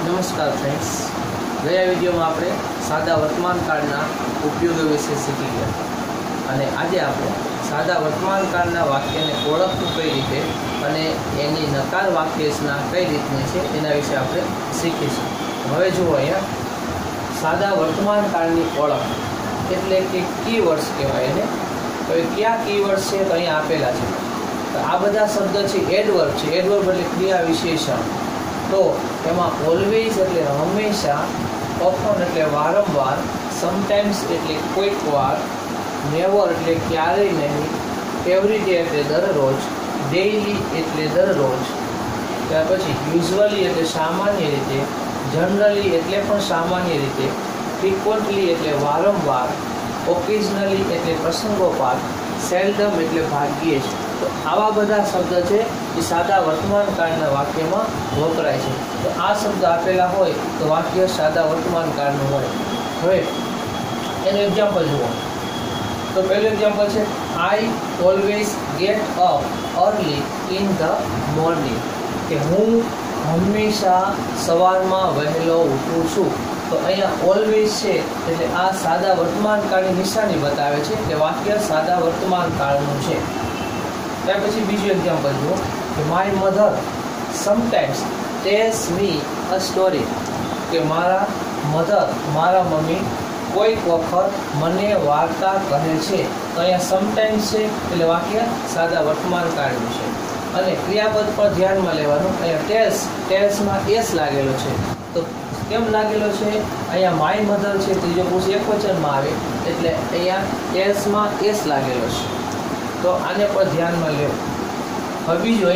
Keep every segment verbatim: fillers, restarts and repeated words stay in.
નમસ્કાર ફ્રેન્ડ્સ, ગયા વિડીયોમાં આપણે સાદા વર્તમાન કાળના ઉપયોગો વિશે શીખી ગયા અને આજે આપણે સાદા વર્તમાન કાળના વાક્યને ઓળખવું કઈ રીતે અને એની નકાર વાક્યરચના કઈ રીતની છે એના વિશે આપણે શીખીશું. હવે જુઓ, અહીંયા સાદા વર્તમાન કાળની ઓળખ એટલે કે કીવર્ડ્સ કહેવાય એને. તો એ કયા કીવર્ડ્સ છે તો અહીંયા આપેલા છે. તો આ બધા શબ્દ છે એડવર્બ છે. એડવર્બ એટલે ક્રિયા વિશેષણ. તો એમાં ઓલવેઝ એટલે હંમેશા, ઓફન એટલે વારંવાર, સમટાઈમ્સ એટલે કોઈક વાર, નેવર એટલે ક્યારેય નહીં, એવરી ડે એટલે દરરોજ, ડેઇલી એટલે દરરોજ, ત્યાર પછી યુઝ્યુઅલી એટલે સામાન્ય રીતે, જનરલી એટલે પણ સામાન્ય રીતે, ફ્રિક્વન્ટલી એટલે વારંવાર, ઓકેઝનલી એટલે પ્રસંગોપાત, સેલ્ડમ એટલે ભાગ્યે જ. તો આવા બધા શબ્દ છે એ સાદા વર્તમાન કાળના વાક્યમાં વપરાય છે. તો આ શબ્દ આપેલા હોય તો વાક્ય સાદા વર્તમાન કાળનું હોય. હવે એનું એક્ઝામ્પલ જુઓ. તો પહેલું એક્ઝામ્પલ છે, I always get up early in the morning. કે હું હંમેશા સવારમાં વહેલો ઉઠું છું. તો અહીંયા ઓલવેઝ છે એટલે આ સાદા વર્તમાન કાળની નિશાની બતાવે છે કે વાક્ય સાદા વર્તમાન કાળનું છે. ત્યાર પછી બીજું એક્ઝામ્પલ જુઓ કે my mother sometimes tells me a story. કે મારા મધર મારા મમ્મી કોઈક વખત મને વાર્તા કહે છે. તો અહીંયા સમટાઈમ્સ છે એટલે વાક્ય સાદા વર્તમાન કાળનું છે. અને ક્રિયાપદ પર ધ્યાનમાં લેવાનું. અહીંયા ટેલ્સ ટેલ્સમાં એસ લાગેલો છે. તો કેમ લાગેલો છે? અહીંયા માય મધર છે ત્રીજો પુરુષ એકવચનમાં આવે એટલે અહીંયા ટેલ્સમાં એસ લાગેલો છે. તો આને પર ધ્યાનમાં લેવું. હવે બીજું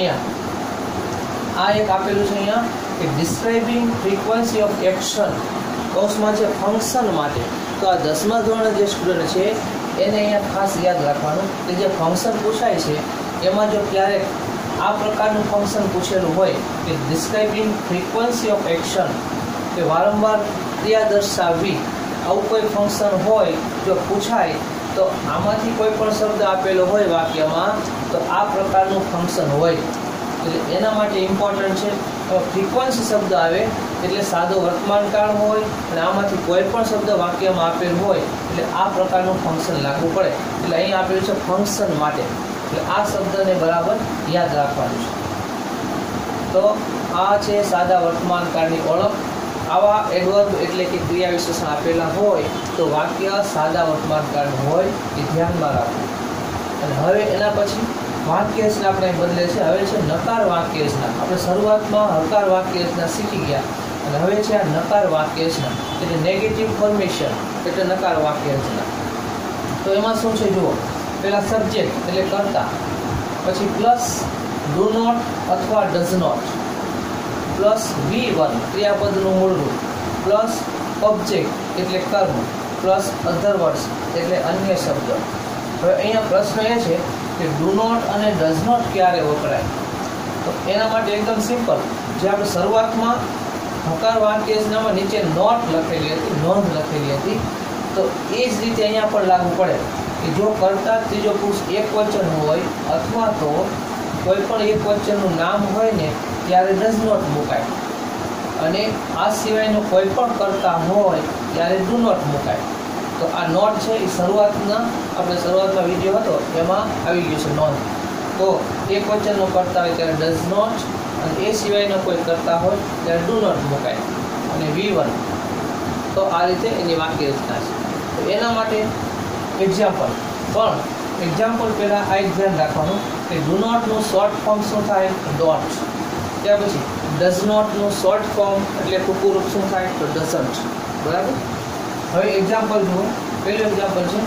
અહીંયા આ એક આપેલું છે અહીંયા કે ડિસ્ક્રાઇબિંગ ફ્રીક્વન્સી ઓફ એક્શન, કૌંસમાં છે ફંક્શન માટે. તો આ દસમા ધોરણ જે સ્ટુડન્ટ છે એને અહીંયા ખાસ યાદ રાખવાનું કે જે ફંક્શન પૂછાય છે એમાં જો ક્યારેક આ પ્રકારનું ફંક્શન પૂછેલું હોય કે ડિસ્ક્રાઇબિંગ ફ્રીક્વન્સી ઓફ એક્શન, કે વારંવાર ક્રિયા દર્શાવવી, આવું કોઈ ફંક્શન હોય જો પૂછાય તો આમાંથી કોઈ પણ શબ્દ આપેલો હોય વાક્યમાં તો આ પ્રકારનું ફંક્શન હોય. એટલે એના માટે ઇમ્પોર્ટન્ટ છે. ફ્રીક્વન્સી શબ્દ આવે એટલે સાદો વર્તમાન કાળ હોય અને આમાંથી કોઈ પણ શબ્દ વાક્યમાં આપેલ હોય એટલે આ પ્રકારનું ફંક્શન લાગુ પડે. એટલે અહીં આપેલું છે ફંક્શન માટે. એટલે આ શબ્દને બરાબર યાદ રાખવાનું છે. તો આ છે સાદા વર્તમાન કાળની ઓળખ. આવા એડવર્બ એટલે કે ક્રિયા વિશેષણ આપેલા હોય તો વાક્ય સાદા વર્તમાન કાળનું હોય એ ધ્યાનમાં રાખવું. અને હવે એના પછી વાક્યરચના આપણે બદલે છે. હવે છે નકાર વાક્યરચના. આપણે શરૂઆતમાં હકાર વાક્યરચના શીખી ગયા અને હવે છે આ નકાર વાક્યરચના એટલે નેગેટિવ ફોર્મેશન એટલે નકાર વાક્યરચના. તો એમાં શું છે જુઓ. પહેલાં સબ્જેક્ટ એટલે કર્તા, પછી પ્લસ ડુ નોટ અથવા does not, plus V one ક્રિયાપદનું મૂળરૂપ, પ્લસ ઓબ્જેક્ટ એટલે કર્મ, પ્લસ અધર વર્ડ્સ એટલે અન્ય શબ્દ. હવે અહીંયા પ્રશ્ન એ છે કે ડુ નોટ અને ડઝ નોટ ક્યારે વપરાય? તો એના માટે એકદમ સિમ્પલ. જે આપણે શરૂઆતમાં હકાર વાક્યરચનામાં નીચે નોટ લખેલી હતી, નોંધ લખેલી હતી, તો એ જ રીતે અહીંયા પણ લાગુ પડે કે જો કરતા ત્રીજો પુરુષ એક વચન હોય અથવા તો કોઈ પણ એક વચનનું નામ હોય ને ત્યારે ડઝ નોટ મુકાય, અને આ સિવાયનો કોઈ પણ કરતા હોય ત્યારે ડુ નોટ મુકાય. તો આ નોટ છે એ શરૂઆતના આપણે શરૂઆતમાં વિડીયો હતો એમાં આવી ગયું છે નોંધ. તો એક વચનનો કરતા હોય ત્યારે ડઝ નોટ, અને એ સિવાયનો કોઈ કરતા હોય ત્યારે ડુ નોટ મુકાય. અને વી વન તો આ રીતે એની વાક્યરચના છે. તો એના માટે એક્ઝામ્પલ, પણ એક્ઝામ્પલ પહેલાં આ એક ધ્યાન રાખવાનું કે ડુ નોટનું શોર્ટ ફોર્મ શું થાય? ડોન્ટ. ત્યાર પછી ડઝ નોટનું શોર્ટ ફોર્મ એટલે ટૂંકું રૂપ શું થાય? તો ડઝન્ટ. બરાબર. હવે એક્ઝામ્પલ જુઓ. પહેલું એક્ઝામ્પલ છે,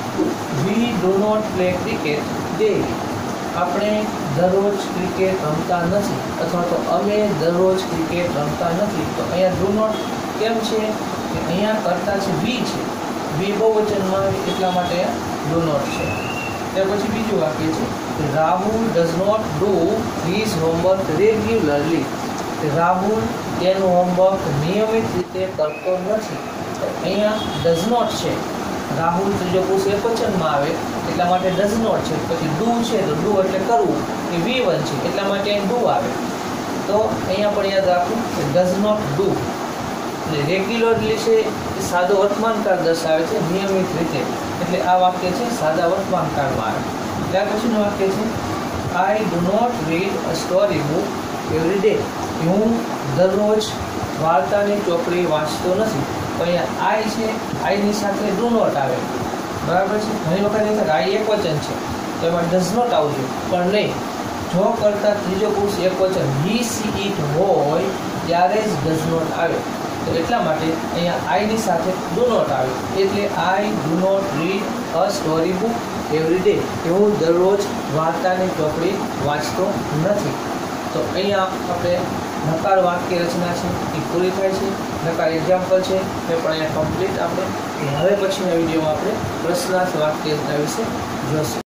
we do not play cricket daily. આપણે દરરોજ ક્રિકેટ રમતા નથી અથવા તો અમે દરરોજ ક્રિકેટ રમતા નથી. તો અહીંયા ડુ નોટ કેમ છે કે અહીંયા કરતા છે વી છે, વી બહુવચનમાં એટલા માટે ડુ નોટ છે. ત્યાર પછી બીજું વાક્ય છે, Rahul does not do his homework regularly. Rahul તેનું હોમવર્ક નિયમિત રીતે કરતો નથી. તો અહીંયા ડઝ નોટ છે. રાહુલ ત્રીજો પુરુષ એકવચનમાં આવે એટલા માટે ડઝ નોટ છે. પછી ડુ છે તો ડુ એટલે કરવું, એ વી વન છે એટલા માટે ડુ આવે. તો અહીંયા પણ યાદ રાખવું કે ડઝ નોટ ડુ એટલે રેગ્યુલરલી છે એ સાદો વર્તમાન કાળ દર્શાવે છે નિયમિત રીતે, એટલે આ વાક્ય છે સાદા વર્તમાન કાળમાં આવે. ત્યાર પછીનું વાક્ય છે I do not read a story book every day. હું દરરોજ વાર્તાની ચોપડી વાંચતો નથી. તો અહીંયા આઈ છે, આઈની સાથે ડુ નોટ આવે, બરાબર છે. ઘણી વખત એવું થાય આઈ એક વચન છે તો એમાં ડઝ નોટ આવજો, પણ નહીં. જો કરતા ત્રીજો પુરુષ એક વચન હી સી ઇટ હોય ત્યારે જ ડઝ નોટ આવે. તો એટલા માટે અહીંયા આઈની સાથે ડુ નોટ આવે, એટલે I do not read a story book every day. હું દરરોજ વાર્તાની ચોપડી વાંચતો નથી. તો અહીંયા આપણે નકાર વાક્ય રચના છે એ પૂરી થાય છે. નકાર એક્ઝામ્પલ છે એ પણ અહીંયા કમ્પ્લીટ આપણે હવે પછીના વિડીયોમાં આપણે પ્રશ્નાર્થ વાક્ય રચના વિશે જોશું.